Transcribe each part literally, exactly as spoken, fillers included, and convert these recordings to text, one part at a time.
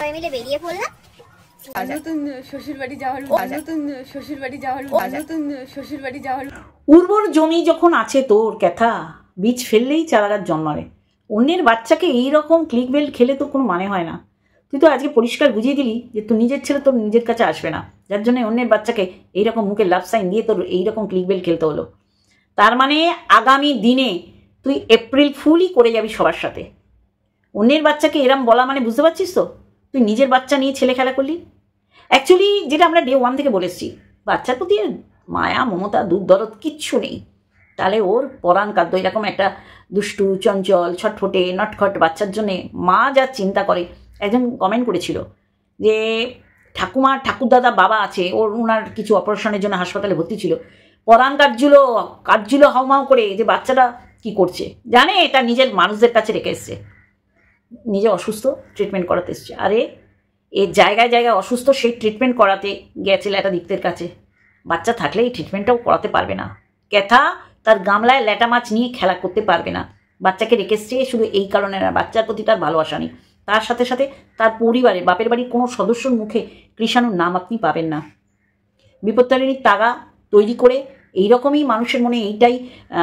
মিলে বেরিয়ে পড়লাম নতুন শ্বশুর বাড়ি যাওয়ার নতুন শ্বশুর বাড়ি যাওয়ার নতুন শ্বশুর বাড়ি যাওয়ার উর্বর জমি যখন আছে তোর ক্যাথা, বীজ ফেললেই চারাগাছ জন্মাবে। অন্যের বাচ্চাকে এইরকম ক্লিক বেল্ট খেলে তো কোনো মানে হয় না। তুই তো আজকে পরিষ্কার বুঝিয়ে দিলি যে তুই নিজের ছেলে তোর নিজের কাছে আসবে না, যার জন্য অন্যের বাচ্চাকে এইরকম মুখে লাভ সাইন দিয়ে তোর এইরকম ক্লিক বেল্ট খেলতে হলো। তার মানে আগামী দিনে তুই এপ্রিল ফুলই করে যাবি সবার সাথে। অন্যের বাচ্চাকে এরম বলা মানে বুঝতে পারছিস তো, তুই নিজের বাচ্চা নিয়ে ছেলে খেলা করলি। অ্যাকচুয়ালি যেটা আমরা ডে ওয়ান থেকে বলেছি, বাচ্চার প্রতি মায়া মমতা দুধ দরদ কিচ্ছু নেই। তাহলে ওর পরাণ কাদ্য এরকম একটা দুষ্টু চঞ্চল ছটফটে নটখট বাচ্চার জন্যে মা যা চিন্তা করে। একজন কমেন্ট করেছিল যে ঠাকুমা ঠাকুরদাদা বাবা আছে, ওর ওনার কিছু অপারেশনের জন্য হাসপাতালে ভর্তি ছিল, পরাণ কাটছিল কাটছিল হাউমাউ করে যে বাচ্চাটা কি করছে, জানে এটা নিজের মানুষদের কাছে রেখে এসছে, নিজে অসুস্থ ট্রিটমেন্ট করাতে এসছে। আরে এর জায়গায় জায়গায় অসুস্থ সেই ট্রিটমেন্ট করাতে গেছে ল্যাটা দিকতের কাছে। বাচ্চা থাকলে এই ট্রিটমেন্টটাও করাতে পারবে না। ক্যাথা তার গামলায় ল্যাটা মাছ নিয়ে খেলা করতে পারবে না। বাচ্চাকে রেখে এসছে শুধু এই কারণে না, বাচ্চার প্রতি তার ভালোবাসা নেই। তার সাথে সাথে তার পরিবারে বাপের বাড়ির কোনো সদস্যর মুখে কৃষাণুর নাম আপনি পাবেন না। বিপত্তারিণীর তাগা তৈরি করে এইরকমই মানুষের মনে এইটাই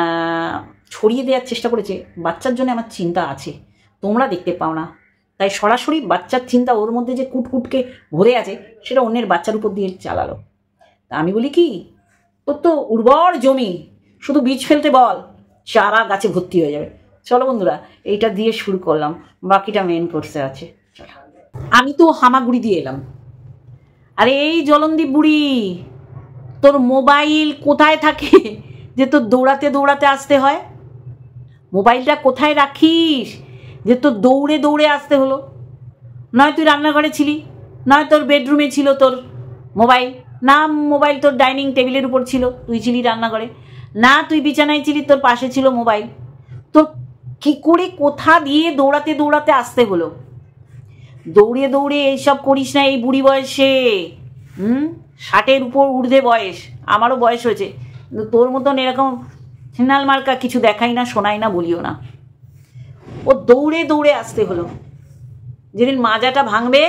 ছড়িয়ে দেওয়ার চেষ্টা করেছে, বাচ্চার জন্য আমার চিন্তা আছে, তোমরা দেখতে পাও না। তাই সরাসরি বাচ্চার চিন্তা ওর মধ্যে যে কুটকুটকে ভরে আছে সেটা অন্যের বাচ্চার উপর দিয়ে চালালো। তা আমি বলি কি, তোর তো উর্বর জমি, শুধু বীজ ফেলতে বল, চারা গাছে ভর্তি হয়ে যাবে। চলো বন্ধুরা, এইটা দিয়ে শুরু করলাম, বাকিটা মেন কোর্সে আছে। আমি তো হামাগুড়ি দিয়ে এলাম। আরে এই জলনদীপ বুড়ি, তোর মোবাইল কোথায় থাকে যে তোর দৌড়াতে দৌড়াতে আসতে হয়? মোবাইলটা কোথায় রাখিস যে তোর দৌড়ে দৌড়ে আসতে হলো? নয় তুই রান্নাঘরে ছিলি, নয় তোর বেডরুমে ছিল তোর মোবাইল, না মোবাইল তোর ডাইনিং টেবিলের উপর ছিল, তুই ছিলি রান্নাঘরে, না তুই বিছানায় ছিলি, তোর পাশে ছিল মোবাইল। তোর কী করে কোথা দিয়ে দৌড়াতে দৌড়াতে আসতে হলো? দৌড়ে দৌড়ে এইসব করিস না এই বুড়ি বয়সে। হুম ষাটের উপর ঊর্ধ্বে বয়স, আমারও বয়স হয়েছে, কিন্তু তোর মতন এরকম হিনাল মার্কা কিছু দেখাই না, শোনাই না, বলিও না। ও দৌড়ে দৌড়ে আসতে হলো। যেদিন মাজাটা ভাঙবে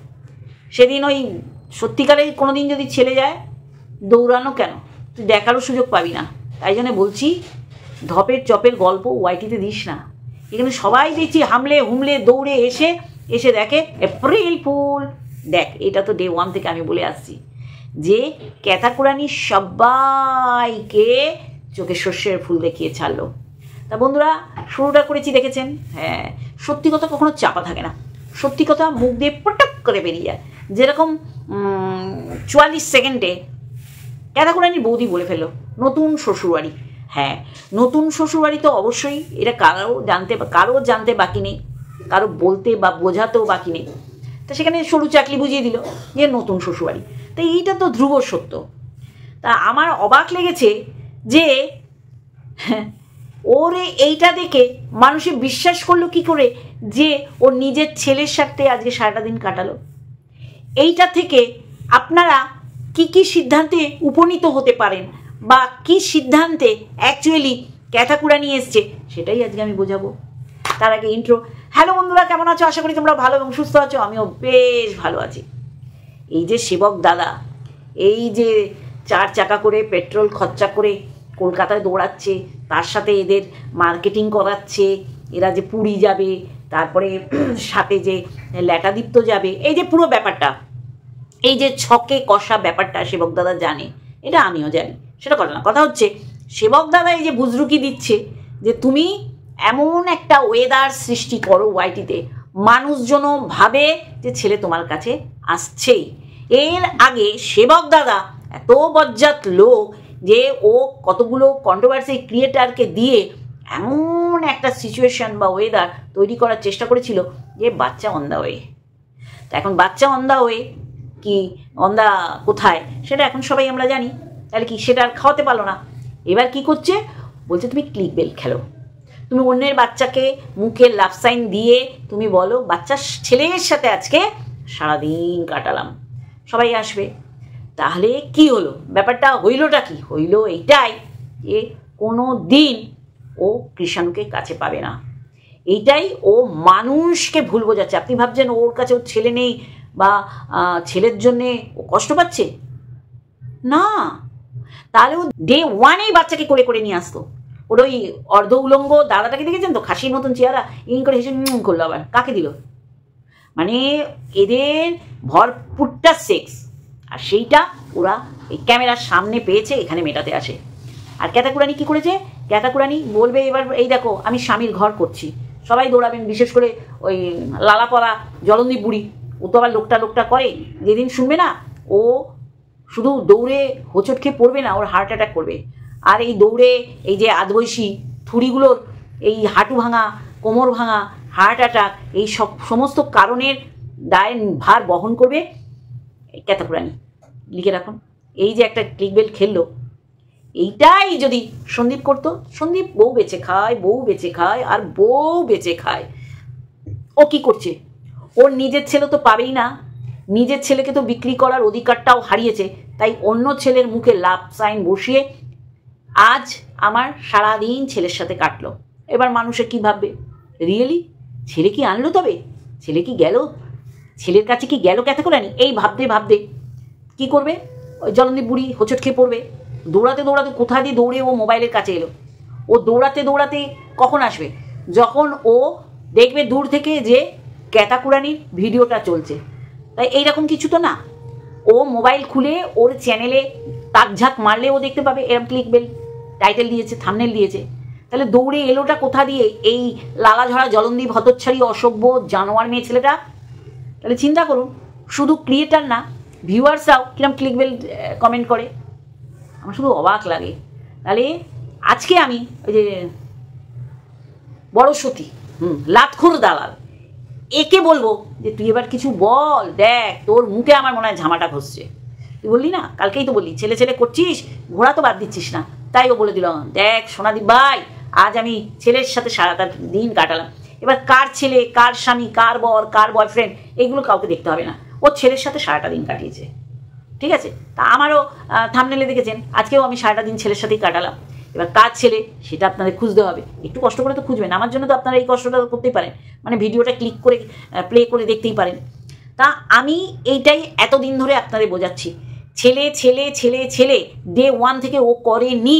সেদিন ওই সত্যিকারের কোনো দিন যদি ছেলে যায়, দৌড়ানো কেন তুই দেখারও সুযোগ পাবি না। তাই জন্য বলছি, ধপের চপের গল্প ওয়াইটিতে দিস না। এখানে সবাই দেখছি হামলে হুমলে দৌড়ে এসে এসে দেখে এপ্রিল ফুল। দেখ, এটা তো ডে ওয়ান থেকে আমি বলে আসছি যে ক্যাথাকুরানি সবাইকে চোখে শস্যের ফুল দেখিয়ে ছাড়লো। তা বন্ধুরা, শুরুটা করেছি দেখেছেন। হ্যাঁ, সত্যি কথা কখনো চাপা থাকে না, সত্যি কথা মুখ দিয়ে পটক করে বেরিয়ে যায়। যেরকম চুয়াল্লিশ সেকেন্ডে ক্যাথাকুরানির বৌদি বলে ফেললো নতুন শ্বশুরবাড়ি। হ্যাঁ, নতুন শ্বশুরবাড়ি তো অবশ্যই, এটা কারো জানতে কারো জানতে বাকি নেই, কারো বলতে বা বোঝাতেও বাকি নেই। তা সেখানে সরু চাকলি বুঝিয়ে দিল যে নতুন শ্বশুরবাড়ি। তো এইটা তো ধ্রুব সত্য। তা আমার অবাক লেগেছে যে ওরে এইটা দেখে মানুষে বিশ্বাস করলো কি করে যে ওর নিজের ছেলের সাথে আজকে সারাটা দিন কাটালো। এইটা থেকে আপনারা কি কি সিদ্ধান্তে উপনীত হতে পারেন বা কি সিদ্ধান্তে অ্যাকচুয়ালি ক্যাথাকুরানি এসছে, সেটাই আজকে আমি বোঝাবো। তার আগে ইন্ট্রো। হ্যালো বন্ধুরা, কেমন আছো? আশা করি তোমরা ভালো এবং সুস্থ আছো। আমিও বেশ ভালো আছি। এই যে সেবক দাদা, এই যে চার চাকা করে পেট্রোল খরচা করে কলকাতায় দৌড়াচ্ছে, তার সাথে এদের মার্কেটিং করাচ্ছে, এরা যে পুরী যাবে, তারপরে সাথে যে ল্যাটাদীপ্ত যাবে, এই যে পুরো ব্যাপারটা, এই যে ছকে কষা ব্যাপারটা সেবক দাদা জানে, এটা আমিও জানি, সেটা কথা না। কথা হচ্ছে সেবক দাদা এই যে বুজরুকি দিচ্ছে যে তুমি এমন একটা ওয়েদার সৃষ্টি করো ওয়াইটিতে, মানুষজন ভাবে যে ছেলে তোমার কাছে আসছেই। এর আগে সেবক দাদা এত বজ্জাত লোক যে ও কতগুলো কন্ট্রোভার্সি ক্রিয়েটারকে দিয়ে এমন একটা সিচুয়েশন বা ওয়েদার তৈরি করার চেষ্টা করেছিল যে বাচ্চা অন দ্য ওয়ে। তো এখন বাচ্চা অন দ্য ওয়ে কি অন দ্য কোথায় সেটা এখন সবাই আমরা জানি। তাহলে কি সেটা আর খাওয়াতে পারলো না। এবার কি করছে, বলছে তুমি ক্লিক বেল খেলো, তুমি অন্যের বাচ্চাকে মুখে লাভ সাইন দিয়ে তুমি বলো বাচ্চার ছেলের সাথে আজকে সারাদিন কাটালাম, সবাই আসবে। তাহলে কি হলো, ব্যাপারটা হইলটা কি হইল, এইটাই যে কোনো দিন ও কৃষাণুকে কাছে পাবে না। এইটাই ও মানুষকে ভুল বোঝাচ্ছে। আপনি ভাবছেন ওর কাছে ওর ছেলে নেই বা ছেলের জন্যে ও কষ্ট পাচ্ছে না, তাহলে ও ডে ওয়ানেই বাচ্চাকে করে করে নিয়ে আসতো। ওর ওই অর্ধ উলঙ্গ দাদাটাকে দেখেছেন তো, খাসির মতন চেহারা, ইং করে হেসে নুম করলো, আবার কাকে দিল? মানে এদের ভরপুরটা সেক্স, আর সেইটা ওরা এই ক্যামেরার সামনে পেয়েছে, এখানে মেটাতে আসে। আর ক্যাতাকুরানি কি করেছে? ক্যাতাকুরানি বলবে এবার এই দেখো আমি স্বামীর ঘর করছি, সবাই দৌড়াবেন, বিশেষ করে ওই লালাপলা জলন্দীপ বুড়ি, ও তো আবার লোকটা লোকটা করে, যেদিন শুনবে না ও শুধু দৌড়ে হোঁচট খেয়ে পড়বে না, ওর হার্ট অ্যাটাক করবে। আর এই দৌড়ে এই যে আদবয়সী থুড়িগুলোর এই হাঁটু ভাঙা, কোমর ভাঙা, হার্ট অ্যাটাক, এই সব সমস্ত কারণের দায় ভার বহন করবে ক্যাতাকুরানি। লিখে রাখুন, এই যে একটা ক্লিকবেল খেললো, এইটাই যদি সন্দীপ করতো, সন্দীপ বউ বেঁচে খায়, বউ বেঁচে খায়, আর বউ বেঁচে খায়। ও কি করছে? ওর নিজের ছেলে তো পাবেই না, নিজের ছেলেকে তো বিক্রি করার অধিকারটাও হারিয়েছে, তাই অন্য ছেলের মুখে লাভ সাইন বসিয়ে আজ আমার সারাদিন ছেলের সাথে কাটলো। এবার মানুষে কি ভাববে? রিয়েলি ছেলে কি আনলো? তবে ছেলে কি গেল? ছেলের কাছে কি গেল ক্যাতাকুরানি? এই ভাবতে ভাবতে কি করবে? ওই জলন্দীপ বুড়ি হোঁচট খেয়ে পড়বে। দৌড়াতে দৌড়াতে কোথা দিয়ে দৌড়ে ও মোবাইলের কাছে এলো। ও দৌড়াতে দৌড়াতে কখন আসবে? যখন ও দেখবে দূর থেকে যে ক্যাতাকুরানির ভিডিওটা চলছে। তাই এইরকম কিছু তো না, ও মোবাইল খুলে ওর চ্যানেলে তাকঝাক মারলে ও দেখতে পাবে এরম ক্লিকবেল টাইটেল দিয়েছে, থাম্বনেল দিয়েছে। তাহলে দৌড়ে এলোটা কোথা দিয়ে? এই লালাঝরা জলন্দীপ হতচ্ছাড়ি অসভ্য জানোয়ার মেয়ে ছেলেটা। তাহলে চিন্তা করুন, শুধু ক্রিয়েটার না, ভিউয়ার্সরাও কিরম ক্লিকবেল কমেন্ট করে, আমার শুধু অবাক লাগে। তাহলে আজকে আমি ওই যে বড় সতী, হুম লাতখোর দালাল, একে বলবো যে তুই এবার কিছু বল, দেখ তোর মুখে আমার মনে হয় ঝামাটা ঘষছে। তুই বললি না, কালকেই তো বললি ছেলে ছেলে করছিস, ঘোড়া তো বাদ দিচ্ছিস না। তাই ও বলে দিল, দেখ সোনাদীপ ভাই, আজ আমি ছেলের সাথে সারাটা দিন কাটালাম। এবার কার ছেলে, কার স্বামী, কার বর, কার বয়ফ্রেন্ড, এগুলো কাউকে দেখতে হবে না, ও ছেলের সাথে সারাটা দিন কাটিয়েছে। ঠিক আছে? তা আমারও থাম্বনেলে দেখেছেন, আজকেও আমি সারাটা দিন ছেলের সাথেই কাটালাম। এবার কার ছেলে সেটা আপনাদের খুঁজতে হবে, একটু কষ্ট করে তো খুঁজবেন। আমার জন্য তো আপনারা এই কষ্টটা করতেই পারেন, মানে ভিডিওটা ক্লিক করে প্লে করে দেখতেই পারেন। তা আমি এইটাই এতদিন ধরে আপনাদের বোঝাচ্ছি, ছেলে ছেলে ছেলে ছেলে ডে ওয়ান থেকে ও করেনি।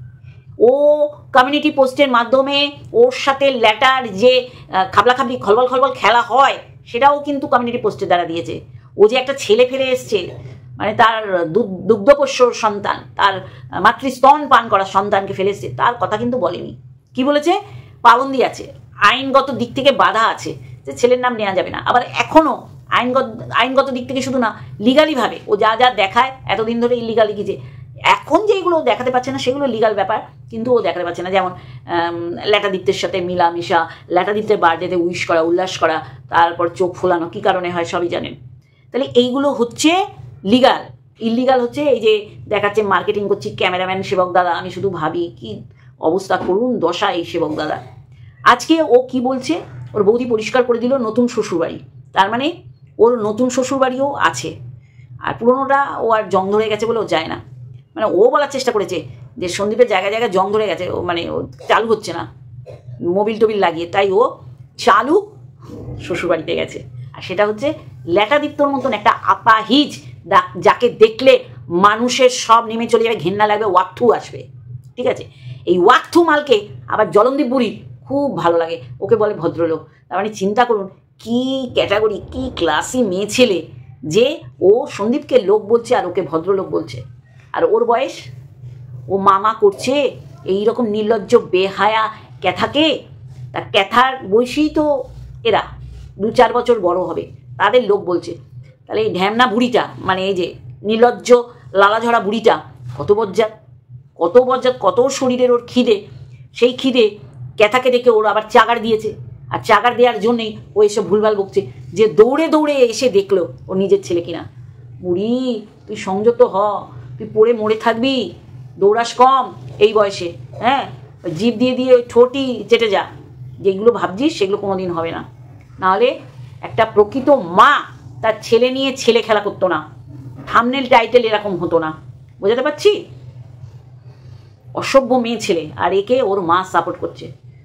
ও কমিউনিটি পোস্টের মাধ্যমে ওর সাথে লেটার যে খাবলাখাবলি খলবল খলবল খেলা হয়, সেটাও কিন্তু কমিউনিটি পোস্টের দ্বারা দিয়েছে। ও যে একটা ছেলে ফেলে এসছে, মানে তার দুগ্ধপোষ্য সন্তান, তার মাতৃস্তন পান করা সন্তানকে ফেলে এসছে, তার কথা কিন্তু বলেনি। কি বলেছে? পাবন্দি আছে, আইনগত দিক থেকে বাধা আছে যে ছেলের নাম নেওয়া যাবে না। আবার এখনও আইনগত আইনগত দিক থেকে শুধু না, লিগালিভাবে ও যা যা দেখায়, এতদিন ধরে ইলিগাল লিখেছে, এখন যেগুলো দেখাতে পারছে না সেগুলো লিগাল ব্যাপার, কিন্তু ও দেখাতে পারছে না। যেমন ল্যাটাদিত্যের সাথে মিলামিশা, ল্যাটাদিত্যের বার্থডেতে উইশ করা, উল্লাস করা, তারপর চোখ ফোলানো, কী কারণে হয় সবই জানেন। তাহলে এইগুলো হচ্ছে লিগাল। ইলিগাল হচ্ছে এই যে দেখাচ্ছে মার্কেটিং করছি, ক্যামেরাম্যান সেবক দাদা। আমি শুধু ভাবি কি অবস্থা, করুন দশা এই সেবক দাদা। আজকে ও কি বলছে, ওর বৌদি পরিষ্কার করে দিল নতুন শ্বশুরবাড়ি, তার মানে ওর নতুন শ্বশুরবাড়িও আছে, আর পুরোনোটা ও আর জং ধরে গেছে বলে ও যায় না। মানে ও বলার চেষ্টা করেছে যে সন্দীপের জায়গায় জায়গায় জং ধরে গেছে, ও মানে ও চালু হচ্ছে না মোবিল টোবিল লাগিয়ে, তাই ও চালু শ্বশুরবাড়িতে গেছে। আর সেটা হচ্ছে ল্যাটাদিত্যর মতন একটা আপাহিজ, যাকে দেখলে মানুষের সব নেমে চলে যাবে, ঘেন্না লাগবে, ওয়াক্থু আসবে। ঠিক আছে? এই ওয়াক্থু মালকে আবার জলন্দীপ বুড়ি খুব ভালো লাগে, ওকে বলে ভদ্রলোক। তার মানে চিন্তা করুন কি ক্যাটাগরি, কি ক্লাসি মেয়ে ছেলে, যে ও সন্দীপকে লোক বলছে আর ওকে ভদ্রলোক বলছে। আর ওর বয়স, ও মামা করছে এই রকম নির্লজ্জ বেহায়া ক্যাথাকে। তা ক্যাথার বয়সেই তো এরা দু চার বছর বড় হবে, তাদের লোক বলছে। তাহলে এই ঢ্যামনা বুড়িটা, মানে এই যে নির্লজ্জ লালাঝরা বুড়িটা, কত বজ্জাত, কত বজ্জাত, কত শরীরের ওর খিদে, সেই খিদে ক্যাথাকে দেখে ওর আবার চাগার দিয়েছে। আর চাগার দেওয়ার জন্যেই ও এসে ভুলভাল বকছে, যে দৌড়ে দৌড়ে এসে দেখলো ও নিজের ছেলে কিনা। বুড়ি তুই সংযত হ, তুই পড়ে মরে থাকবি, দৌড়াস কম এই বয়সে। হ্যাঁ, জিভ দিয়ে দিয়ে ঠোঁটই চেটে যা, যেগুলো ভাবছিস সেগুলো কোনো দিন হবে না। নাহলে একটা প্রকৃত মা তার ছেলে নিয়ে ছেলে খেলা করতো না, থাম্বনেল টাইটেল এরকম হতো না। বোঝাতে পারছি? অসভ্য মেয়ে ছেলে, আর একে ওর মা সাপোর্ট করছে।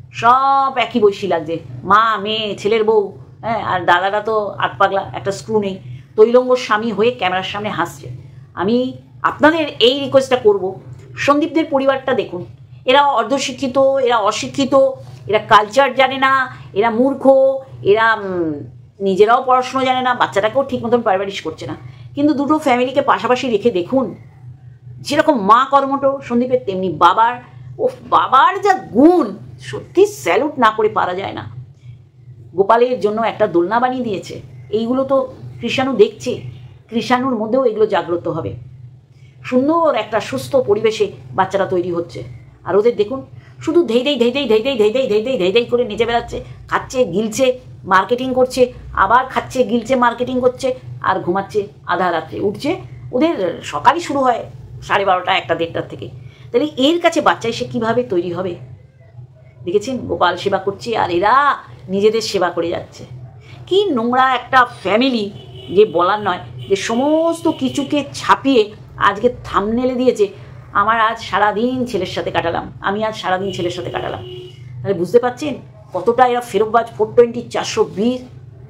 সব একই বয়সী লাগছে, মা মেয়ে ছেলের বউ, হ্যাঁ। আর দাদাটা তো আট পাগলা, একটা স্ক্রু নেই, তৈলঙ্গ স্বামী হয়ে ক্যামেরার সামনে হাসছে। আমি আপনাদের এই রিকোয়েস্টটা করব, সন্দীপদের পরিবারটা দেখুন, এরা অর্ধশিক্ষিত, এরা অশিক্ষিত, এরা কালচার জানে না, এরা মূর্খ, এরা নিজেরাও পড়াশুনো জানে না, বাচ্চাটাকেও ঠিক মতন পারভারিশ করছে না। কিন্তু দুটো ফ্যামিলিকে পাশাপাশি রেখে দেখুন, যেরকম মা কর্মঠ সন্দীপের, তেমনি বাবার, ও বাবার যা গুণ, সত্যি স্যালুট না করে পারা যায় না। গোপালের জন্য একটা দোলনা বানিয়ে দিয়েছে, এইগুলো তো কৃষাণু দেখছে, কৃষাণুর মধ্যেও এগুলো জাগ্রত হবে। সুন্দর একটা সুস্থ পরিবেশে বাচ্চারা তৈরি হচ্ছে। আর ওদের দেখুন, শুধু ধেই দেই ধেই দেই ধেই দেই ধেই দেই ধেই দেই ধেই দেই করে নেচে বেড়াচ্ছে, খাচ্ছে গিলছে, মার্কেটিং করছে, আবার খাচ্ছে গিলছে, মার্কেটিং করছে, আর ঘুমাচ্ছে আধা রাত্রে, উঠছে। ওদের সকালই শুরু হয় সাড়ে বারোটা একটা দেড়টার থেকে। তাহলে এর কাছে বাচ্চা এসে কীভাবে তৈরি হবে? দেখেছেন, গোপাল সেবা করছে আর এরা নিজেদের সেবা করে যাচ্ছে। কি নোংরা একটা ফ্যামিলি, যে বলার নয়, যে সমস্ত কিছুকে ছাপিয়ে আজকে থামনেলে দিয়েছে, আমার আজ সারাদিন ছেলের সাথে কাটালাম, আমি আজ সারাদিন ছেলের সাথে কাটালাম। তাহলে বুঝতে পারছেন কতটা এরা ফেরতবাজ, ফোর টোয়েন্টি চারশো বিশ।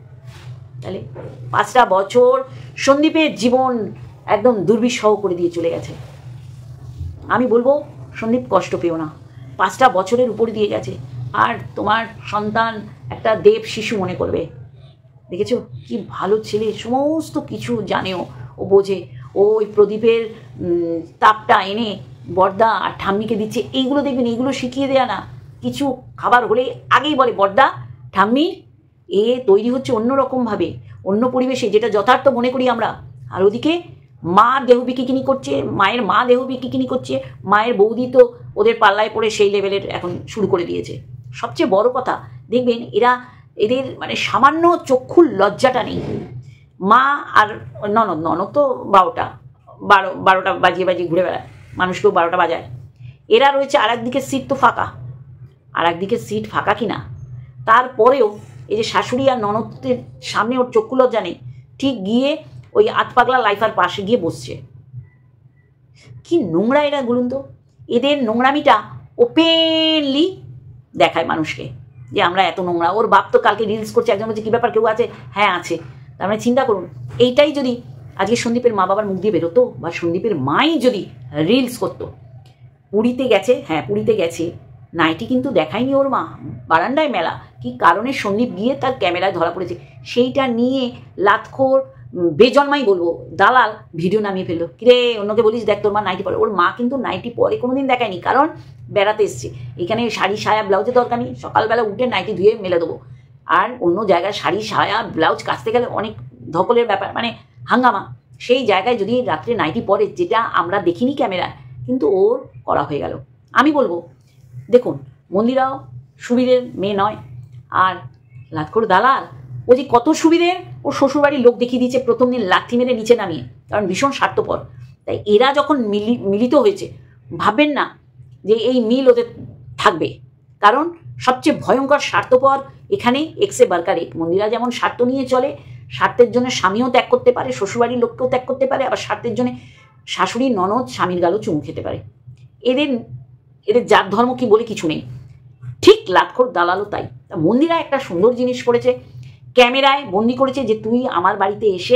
তাহলে পাঁচটা বছর সন্দীপের জীবন একদম দুর্বিষহ করে দিয়ে চলে গেছে। আমি বলবো সন্দীপ কষ্ট পেও না, পাঁচটা বছরের উপর দিয়ে গেছে, আর তোমার সন্তান একটা দেব শিশু মনে করবে। দেখেছো কি ভালো ছেলে, সমস্ত কিছু জানেও, ও বোঝে। ও ওই প্রদীপের তাপটা এনে বড়দা আর ঠাম্মিকে দিচ্ছে, এইগুলো দেখবেন, এইগুলো শিখিয়ে দেয়া না। কিছু খাবার হলে আগেই বলে বড়দা ঠাম্মি, এ তৈরি হচ্ছে অন্য রকমভাবে, অন্য পরিবেশে, যেটা যথার্থ মনে করি আমরা। আর ওদিকে মা দেহ বিকিকিনি করছে, মায়ের মা দেহ বিকিকিনি করছে, মায়ের বৌদি তো ওদের পাল্লায় পড়ে সেই লেভেলের এখন শুরু করে দিয়েছে। সবচেয়ে বড় কথা দেখবেন, এরা এদের মানে সামান্য চক্ষুর লজ্জাটা নেই। মা আর ননদ, ননদ তো বারোটা বারো বারোটা বাজিয়ে বাজিয়ে ঘুরে বেড়ায়, মানুষকেও বারোটা বাজায়। এরা রয়েছে আর একদিকে সিট তো ফাঁকা, আর একদিকে সিট ফাঁকা কিনা। তারপরেও এই যে শাশুড়ি আর ননদের সামনে ওর চক্ষু লজ্জা নেই, ঠিক গিয়ে ওই আত পাগলা লাইফার পাশে গিয়ে বসছে। কি নোংরা এরা বলুন তো। এদের নোংরামিটা ওপেনলি দেখায় মানুষকে, যে আমরা এত নোংরা। ওর বাপ তো কালকে রিলস করছে, একজন বলছে কী ব্যাপার, কেউ আছে? হ্যাঁ আছে। তার মানে চিন্তা করুন, এইটাই যদি আজকে সন্দীপের মা বাবার মুখ দিয়ে বেরোতো, বা সন্দীপের মাই যদি রিলস করতো। পুরীতে গেছে, হ্যাঁ পুরীতে গেছে, নাইটি কিন্তু দেখায়নি ওর মা, বারান্দায় মেলা। কি কারণে সন্দীপ গিয়ে তার ক্যামেরায় ধরা পড়েছে, সেইটা নিয়ে লাতখোর বেজন্মাই বলবো দালাল ভিডিও নামিয়ে ফেললো। কিরে অন্যকে বলিস দেখ তোর মা নাইটি পরে। ওর মা কিন্তু নাইটি পরে কোনোদিন দেখায়নি, কারণ বেড়াতে এসছে। এখানে শাড়ি সায়া ব্লাউজের দরকার নেই, সকালবেলা উঠে নাইটি ধুয়ে মেলে দেবো। আর অন্য জায়গায় শাড়ি সায়া ব্লাউজ কাচতে গেলে অনেক ধকলের ব্যাপার, মানে হাঙ্গামা। সেই জায়গায় যদি রাত্রে নাইটি পরে, যেটা আমরা দেখিনি ক্যামেরায়, কিন্তু ওর করা হয়ে গেল। আমি বলবো দেখুন, মন্দিরাও সুবিধের মেয়ে নয়, আর লাতখোর দালাল ও যে কত সুবিধের, ও শ্বশুরবাড়ির লোক দেখিয়ে দিয়েছে প্রথম দিন লাথি মেরে নিচে নামিয়ে, কারণ ভীষণ স্বার্থপর। তাই এরা যখন মিলি মিলিত হয়েছে, ভাববেন না যে এই মিল ওদের থাকবে, কারণ সবচেয়ে ভয়ঙ্কর স্বার্থপর এখানে এক্সে বার্কার এক। মন্দিরা যেমন স্বার্থ নিয়ে চলে, স্বার্থের জন্য স্বামীও ত্যাগ করতে পারে, শ্বশুরবাড়ির লোককেও ত্যাগ করতে পারে, আবার স্বার্থের জন্য শাশুড়ি ননদ স্বামীর গালও চুমু খেতে পারে। এদের এদের জাত ধর্ম কি বলে কিছু নেই। ঠিক লাতখোর দালালও তাই। মন্দিরা একটা সুন্দর জিনিস করেছে, ক্যামেরায় বন্দি করেছে, যে তুই আমার বাড়িতে এসে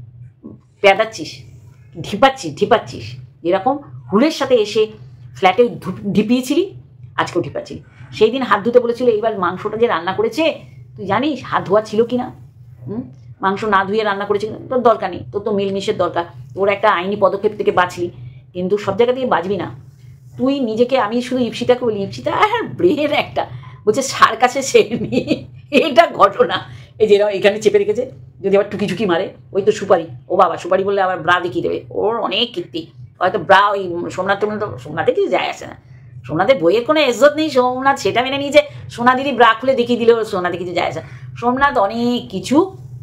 পেদাচ্ছিস, ঢিপাচ্ছিস ঢিপাচ্ছিস যেরকম হুলের সাথে এসে ফ্ল্যাটে ঢিপিয়েছিলি, আজকেও ঢিপাচ্ছিলি। সেই দিন হাত ধুতে বলেছিল, এইবার মাংসটা যে রান্না করেছে তুই জানিস হাত ধোয়া ছিল কি না? হুম মাংস না ধুয়ে রান্না করেছে, তোর দরকার নেই, তোর তো মিলমিশের দরকার, তোর একটা আইনি পদক্ষেপ থেকে বাঁচলি, কিন্তু সব জায়গা থেকে বাঁচবি না। তুই নিজেকে, আমি শুধু ইপসিতাকে বলি, ইপসিতা আর ব্রেন একটা বলছে সার কাছে সে নিয়ে, এটা ঘটনা। এই যে এখানে চেপে রেখেছে, যদি আবার টুকি ঝুঁকি মারে, ওই তো সুপারি, ও বাবা সুপারি বললে আবার ব্রা দেখিয়ে দেবে, ওর অনেক কীর্তি। হয়তো ব্রা ওই সোমনাথ টোমনাথ, সোমনাথে কিছু যায় আসে না, সোমনাথের বইয়ের কোনো ইজ্জত নেই। সোমনাথ সেটা মেনে নিয়েছে, সোনা দিদি ব্রা খুলে দেখিয়ে দিলেও সোমনাথে কিছু যায় আসে না। সোমনাথ অনেক কিছু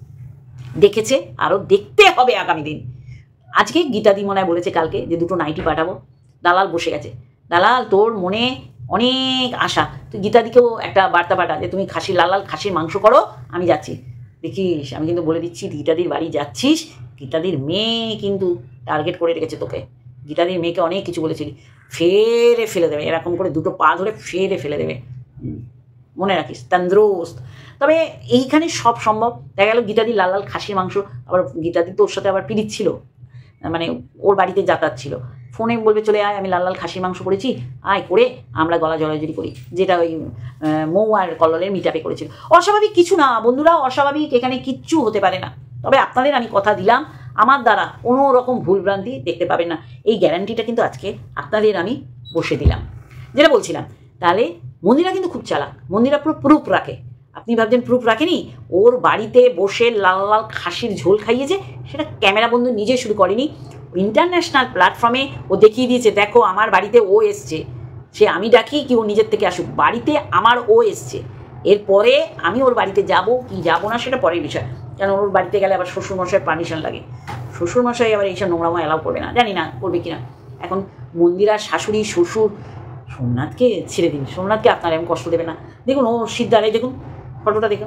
দেখেছে, আরও দেখতে হবে আগামী দিন। আজকে গীতাদি মনে হয় বলেছে কালকে যে দুটো নাইটি পাঠাবো। দালাল বসে গেছে। দালাল তোর মনে অনেক আশা, তুই গীতাদিকেও একটা বার্তা পাঠা যে তুমি খাসি লাল লাল খাসির মাংস করো, আমি যাচ্ছি। দেখিস আমি কিন্তু বলে দিচ্ছি, গীতাদির বাড়ি যাচ্ছিস, গীতাদির মেয়ে কিন্তু টার্গেট করে রেখেছে তোকে। গীতাদির মেয়েকে অনেক কিছু বলেছিলি, ফেরে ফেলে দেবে, এরকম করে দুটো পা ধরে ফেরে ফেলে দেবে। মনে রাখিস, তন্দ্রুস্ত। তবে এইখানে সব সম্ভব। দেখা গেল গীতাদি লাল লাল খাসির মাংস, আবার গীতাদি তোর সাথে আবার পিরিত ছিল, মানে ওর বাড়িতে যাতায়াত ছিল, ফোনে বলবে চলে আয়, আমি লাল লাল খাসির মাংস করেছি, আয় করে আমরা গলা জড়াজড়ি করি, যেটা ওই মৌ আর কল্লোলের মিটাপে করেছিল। অস্বাভাবিক কিছু না বন্ধুরা, অস্বাভাবিক এখানে কিচ্ছু হতে পারে না। তবে আপনাদের আমি কথা দিলাম, আমার দ্বারা কোনো রকম ভুলভ্রান্তি দেখতে পাবেন না, এই গ্যারান্টিটা কিন্তু আজকে আপনাদের আমি বসে দিলাম। যেটা বলছিলাম, তাহলে মন্দিরা কিন্তু খুব চালাক, মন্দিরা পুরো প্রুফ রাখে। আপনি ভাবছেন প্রুফ রাখেনি? ওর বাড়িতে বসে লাল লাল খাসির ঝোল খাইয়েছে, সেটা ক্যামেরা বন্ধু নিজে শুরু করেনি, ইন্টারন্যাশনাল প্ল্যাটফর্মে ও দেখিয়ে দিয়েছে, দেখো আমার বাড়িতে ও এসছে। সে আমি ডাকি কি ও নিজের থেকে আসুক, বাড়িতে আমার ও এসছে। এরপরে আমি ওর বাড়িতে যাব কি যাব না সেটা পরের বিষয়, কারণ ওর বাড়িতে গেলে আবার শ্বশুরমশাইয়ের পারমিশন লাগে, শ্বশুরমশাই আবার এইসব নোংরামো অ্যালাউ করবে না, জানি না করবে কিনা। এখন মন্দিরার শাশুড়ি শ্বশুর, সোমনাথকে ছেড়ে দিন, সোমনাথকে আপনারা এমন কষ্ট দেবে না। দেখুন ও সিদ্ধারে, দেখুন ফটোটা দেখুন,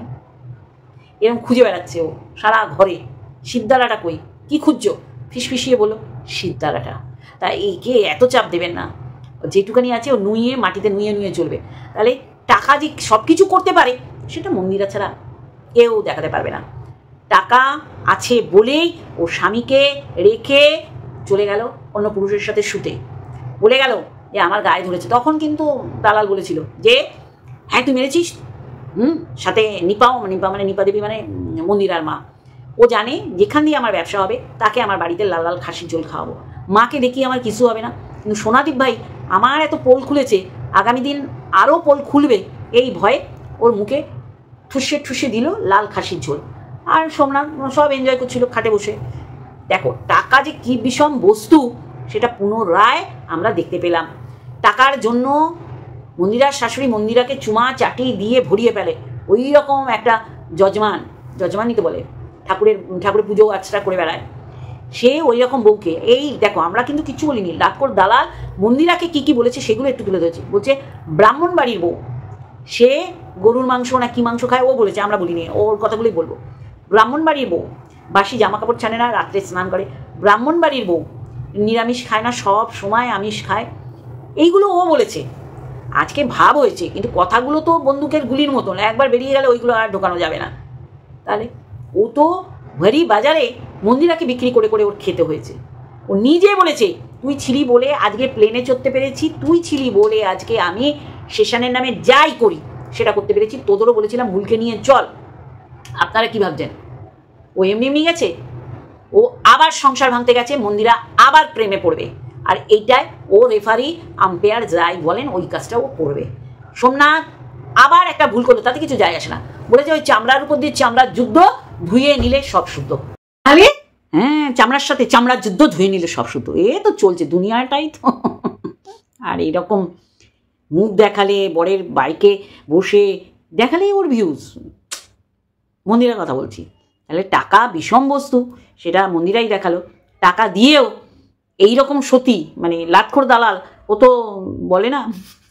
এরকম খুঁজে বেড়াচ্ছে ও সারা ঘরে, সিদ্ধারাটা কই, কি খুঁজছো? ফিসফিসিয়ে বলো সিদ্ধারাটা। তা একে এত চাপ দেবেন না, যেটুকানি আছে ও নুইয়ে মাটিতে নুয়ে নুয়ে চলবে। তাহলে টাকা যে সব কিছু করতে পারে সেটা মন্দিরা ছাড়া কেউ দেখাতে পারবে না। টাকা আছে বলেই ও স্বামীকে রেখে চলে গেল অন্য পুরুষের সাথে শুতে, বলে গেল যে আমার গায়ে ধরেছে। তখন কিন্তু দালাল বলেছিল যে হ্যাঁ তুই মেরেছিস, হুম, সাথে নিপাও, নিপা মানে নিপা দেবী মানে মন্দিরার মা। ও জানে যেখান দিয়ে আমার ব্যবসা হবে তাকে আমার বাড়িতে লাল লাল খাসির ঝোল খাওয়াবো, মাকে দেখিয়ে আমার কিছু হবে না। কিন্তু সোনাদীপ ভাই আমার এত পোল খুলেছে, আগামী দিন আরও পোল খুলবে, এই ভয়ে ওর মুখে ঠুসে ঠুসে দিল লাল খাসির ঝোল। আর সোমনাথ সব এনজয় করছিল খাটে বসে। দেখো টাকা যে কী বিষম বস্তু সেটা পুনরায় আমরা দেখতে পেলাম। টাকার জন্য মন্দিরার শাশুড়ি মন্দিরাকে চুমা চাটি দিয়ে ভরিয়ে ফেলে, ওই রকম একটা যজমান, যজমানই তো বলে, ঠাকুরের ঠাকুরের পুজো আর্চটা করে বেড়ায়, সে ওই রকম বউকে। এই দেখো আমরা কিন্তু কিচ্ছু বলিনি, ডাক্কর দালাল মন্দিরাকে কী কী বলেছে সেগুলো একটু তুলে ধরেছি। বলছে ব্রাহ্মণ বাড়ির বউ, সে গরুর মাংস না কী মাংস খায় ও বলেছে, আমরা বলিনি, ওর কথাগুলোই বলবো। ব্রাহ্মণ বাড়ির বউ বাসি জামা কাপড় ছানে না, রাত্রে স্নান করে। ব্রাহ্মণ বাড়ির বউ নিরামিষ খায় না, সব সময় আমিষ খায়, এইগুলো ও বলেছে। আজকে ভাব হয়েছে, কিন্তু কথাগুলো তো বন্দুকের গুলির মতন, একবার বেরিয়ে গেলে ওইগুলো আর ঢোকানো যাবে না। তাহলে ও তো ভারি বাজারে মন্দিরাকে বিক্রি করে করে ওর খেতে হয়েছে। ও নিজে বলেছে তুই ছিলি বলে আজকে প্লেনে চড়তে পেরেছি, তুই ছিলি বলে আজকে আমি সেশনের নামে যাই করি সেটা করতে পেরেছি। তোদেরও বলেছিলাম ভুলকে নিয়ে চল। আপনারা কি ভাবছেন ও এমনি এমনি গেছে? ও আবার সংসার ভাঙতে গেছে, মন্দিরা আবার প্রেমে পড়বে, আর এইটাই ও রেফারি আম্পায়ার যাই বলেন ওই কাজটা ও করবে। সোমনাথ আবার একটা ভুল করলো, তাতে কিছু যায় আসে না, বলেছে ওই চামড়ার উপর দিয়ে চামড়ার যুদ্ধ, ধুয়ে নিলে সব শুদ্ধ। তাহলে হ্যাঁ, চামড়ার সাথে চামড়ার যুদ্ধ, ধুয়ে নিলে সব শুদ্ধ, এ তো চলছে দুনিয়াটাই তো। আর এইরকম মুখ দেখালে, বরের বাইকে বসে দেখালেই ওর ভিউজ। মন্দিরের কথা বলছি। তাহলে টাকা বিষম বস্তু, সেটা মন্দিরাই দেখালো। টাকা দিয়েও এইরকম সতী মানে লাটখোর দালাল, ও তো বলে না,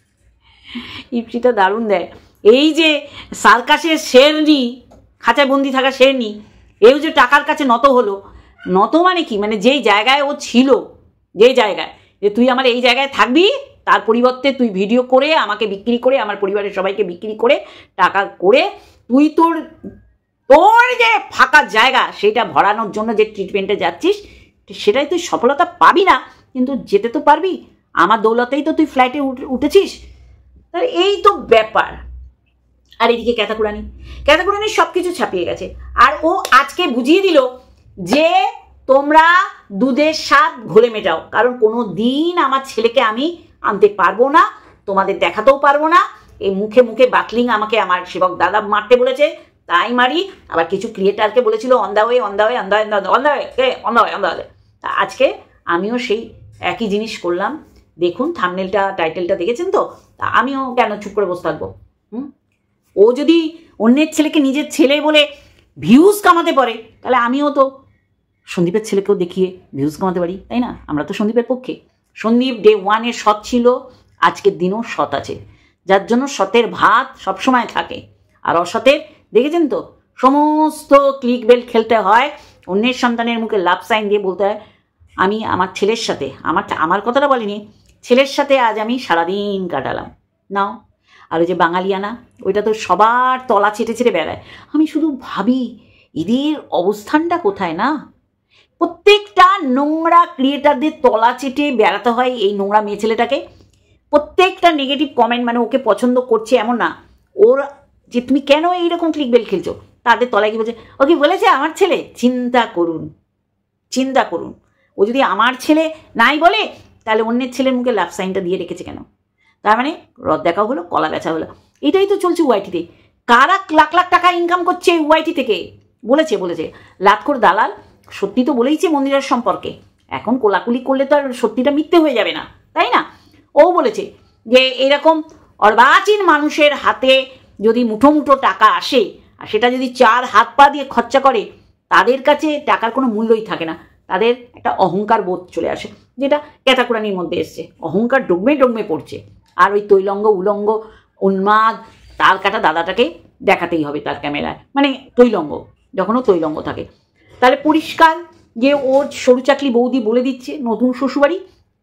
ইপসিটা দারুণ দেয়, এই যে সার্কাসের শেরনি, খাঁচায় বন্দি থাকা শেরনি, এও যে টাকার কাছে নত হলো। নত মানে কি, মানে যেই জায়গায় ও ছিল, যেই জায়গায় যে তুই আমার এই জায়গায় থাকবি, তার পরিবর্তে তুই ভিডিও করে আমাকে বিক্রি করে, আমার পরিবারের সবাইকে বিক্রি করে টাকা করে তুই তোর তোর যে ফাঁকা জায়গা সেটা ভরানোর জন্য যে ট্রিটমেন্টে যাচ্ছিস, সেটাই তুই সফলতা পাবি না, কিন্তু যেতে তো পারবি। আমার দৌলতেই তো তুই ফ্লাইটে উঠেছিস। তাহলে এই তো ব্যাপার। আর এদিকে ক্যাতাকুরানি, ক্যাতাকুরানি সব কিছু ছাপিয়ে গেছে। আর ও আজকে বুঝিয়ে দিল যে তোমরা দুধের স্বাদ ঘোলে মেটাও, কারণ কোনো দিন আমার ছেলেকে আমি আনতে পারবো না, তোমাদের দেখাতেও পারবো না। এই মুখে মুখে বাটলিং আমাকে আমার সেবক দাদা মারতে বলেছে, তাই মারি। আবার কিছু ক্রিয়েটারকে বলেছিল on the way, on the way, on the way, on the way, কে on the way, on the way. তা আজকে আমিও সেই একই জিনিস করলাম। দেখুন থাম্বনেলটা, টাইটেলটা দেখেছেন তো? তা আমিও কেন চুপ করে বসে থাকবো? হুম, ও যদি অন্যের ছেলেকে নিজের ছেলে বলে ভিউজ কামাতে পারে, তাহলে আমিও তো সন্দীপের ছেলেকেও দেখিয়ে ভিউজ কামাতে পারি, তাই না? আমরা তো সন্দীপের পক্ষে। সন্দীপ ডে ওয়ানে সৎ ছিল, আজকের দিনও সৎ আছে, যার জন্য সতের ভাত সবসময় থাকে। আর অসতের দেখেছেন তো, সমস্ত ক্লিক বেল্ট খেলতে হয়, অন্যের সন্তানের মুখে লাভ সাইন দিয়ে বলতে হয় আমি আমার ছেলের সাথে, আমার আমার কথাটা বলিনি, ছেলের সাথে আজ আমি সারাদিন কাটালাম। নাও আর ওই যে বাঙালিয়ানা, ওইটা তো সবার তলা চেটে চেটে বেড়ায়। আমি শুধু ভাবি এদের অবস্থানটা কোথায় না। প্রত্যেকটা নোংরা ক্রিয়েটারদের তলা চেটে বেড়াতে হয় এই নোংরা মেয়ে ছেলেটাকে। প্রত্যেকটা নেগেটিভ কমেন্ট মানে ওকে পছন্দ করছে এমন না, ওর যে তুমি কেন এইরকম ক্লিকবেল খেলছো তাদের তলায় কি বলছে, ও কি বলেছে আমার ছেলে? চিন্তা করুন, চিন্তা করুন। ও যদি আমার ছেলে নাই বলে তাহলে অন্যের ছেলের মুখে লাভ সাইনটা দিয়ে রেখেছে কেন? তার মানে রদ দেখা হলো, কলা বেচা হলো। এটাই তো চলছে ওয়াইটিতে। কারা লাখ লাখ টাকা ইনকাম করছে ওয়াইটি থেকে? বলেছে বলেছে লাতখোর দালাল সত্যি তো বলেইছে মন্দিরের সম্পর্কে। এখন কোলাকুলি করলে তো আর সত্যিটা মিথ্যে হয়ে যাবে না, তাই না? ও বলেছে যে এরকম অর্বাচীন মানুষের হাতে যদি মুঠো মুঠো টাকা আসে আর সেটা যদি চার হাত পা দিয়ে খরচা করে, তাদের কাছে টাকার কোনো মূল্যই থাকে না। তাদের একটা অহংকার বোধ চলে আসে, যেটা ক্যাতাকুরানির মধ্যে এসছে। অহংকার ডগমে ডগমে পড়ছে। আর ওই তৈলঙ্গ উলঙ্গ উন্মাদ তাল কাটা দাদাটাকে দেখাতেই হবে তার ক্যামেরায়, মানে তৈলঙ্গ, যখনও তৈলঙ্গ থাকে। তাহলে পরিষ্কার যে ওর সরু চাকলি বৌদি বলে দিচ্ছে নতুন শ্বশুরবাড়ি,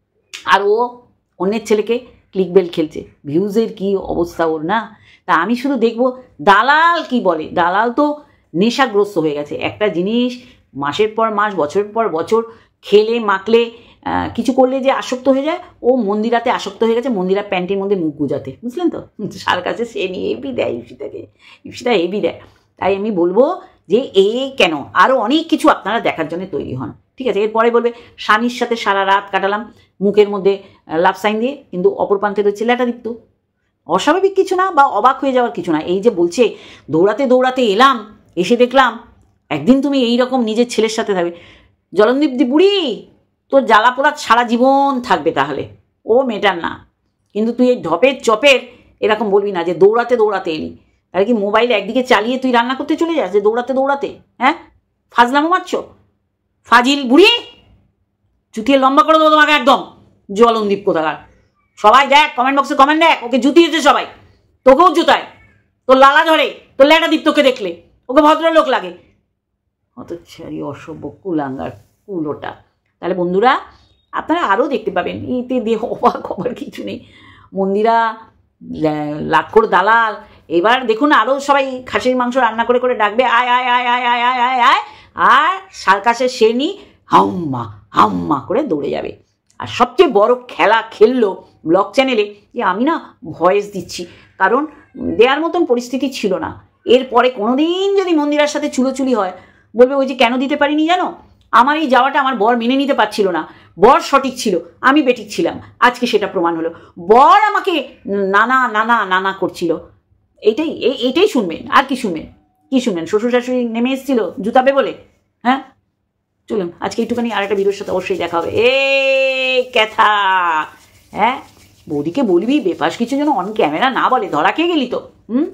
আর ও অন্যের ছেলেকে ক্লিকবেল খেলছে। ভিউজের কি অবস্থা ওর না? তা আমি শুধু দেখবো দালাল কি বলে। দালাল তো নেশাগ্রস্ত হয়ে গেছে। একটা জিনিস মাসের পর মাস বছরের পর বছর খেলে মাখলে কিছু করলে যে আসক্ত হয়ে যায়, ও মন্দিরাতে আসক্ত হয়ে গেছে। মন্দিরা প্যান্টের মধ্যে মুখ গুজাতে, বুঝলেন তো? সার কাছে সে নিয়ে এবি দেয় ইপসিতাকে, ইপসিতা এবি দেয়। তাই আমি বলবো যে এ কেন, আরও অনেক কিছু আপনারা দেখার জন্য তৈরি হন, ঠিক আছে? এরপরে বলবে স্বামীর সাথে সারা রাত কাটালাম মুখের মধ্যে লাভ সাইন দিয়ে, কিন্তু অপর প্রান্তে রয়েছে ল্যাটাদীপ্ত। অস্বাভাবিক কিছু না বা অবাক হয়ে যাওয়ার কিছু না। এই যে বলছে দৌড়াতে দৌড়াতে এলাম, এসে দেখলাম একদিন তুমি এই রকম নিজের ছেলের সাথে থাকবে। জলনদীপ বুড়ি তোর জ্বালা পোড়া সারা জীবন থাকবে তাহলে, ও মেটার না। কিন্তু তুই এই ঢপের চপের এরকম বলবি না যে দৌড়াতে দৌড়াতে এলি। তাহলে কি মোবাইল একদিকে চালিয়ে তুই রান্না করতে চলে যাস যে দৌড়াতে দৌড়াতে? হ্যাঁ, ফাজলামো মারছ ফাজিল বুড়ি, জুতিয়ে লম্বা করে দেবো তোমাকে একদম। জলনদীপ কোথাকার। সবাই দেখ কমেন্ট বক্সে কমেন্ট দেখ, ওকে জুতিয়েছে সবাই, তোকেও জুতায়। তোর লালা ধরে, তোর ল্যাটাদীপ তোকে দেখলে, ওকে ভদ্রলোক লাগে। অত ছাড়ি অসভ্য কুলাঙ্গার কুলোটা। তাহলে বন্ধুরা আপনারা আরও দেখতে পাবেন, এতে দেহ অবাক হবার কিছু নেই। মন্দিরা লাক্ষর দালাল এবার দেখুন আরও সবাই খাসির মাংস রান্না করে করে ডাকবে, আয় আয় আয় আয় আয় আয় আয় আয়, আর সার্কাসের শ্রেণী হাম্মা হাম্মা করে দৌড়ে যাবে। আর সবচেয়ে বড় খেলা খেললো ব্লগ চ্যানেলে যে আমি না ভয়েস দিচ্ছি, কারণ দেওয়ার মতন পরিস্থিতি ছিল না। এরপরে কোনোদিন যদি মন্দিরার সাথে চুলোচুলি হয়, বলবে ওই যে কেন দিতে পারিনি জানো, আমার এই যাওয়াটা আমার বর মেনে নিতে পারছিল না। বর সঠিক ছিল, আমি বেঠিক ছিলাম। আজকে সেটা প্রমাণ হলো। বর আমাকে নানা নানা নানা করছিল। এইটাই এইটাই শুনবেন, আর কি শুনবেন? কি শুনবেন? শ্বশুর শাশুড়ি নেমে এসেছিল জুতাবে বলে? হ্যাঁ, চলুন আজকে একটুখানি আর একটা ভিডিওর সাথে অবশ্যই দেখা হবে। এ ক্যাথা, হ্যাঁ বৌদিকে বলবি বেপাস কিছু যেন অন ক্যামেরা না বলে, ধরা খেয়ে গেলি তো। হুম,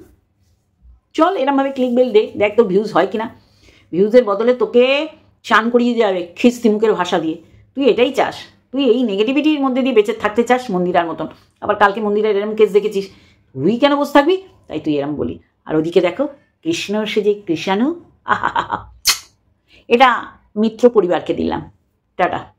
চল এরমভাবে ক্লিক বেল দে, দেখ তো ভিউজ হয় কিনা। ভিউজের বদলে তোকে চান করিয়ে যাবে খিস্তি মুখের ভাষা দিয়ে। তুই এটাই চাস? তুই এই নেগেটিভিটির মধ্যে দিয়ে বেঁচে থাকতে চাস মন্দিরার মতন? আবার কালকে মন্দিরের এরম কেস দেখেছিস, তুই কেন বসে থাকবি? তাই তুই এরম বলি। আর ওদিকে দেখো কৃষ্ণ সেজে কৃষাণু, আহা, এটা মিত্র পরিবারকে দিলাম। টাটা।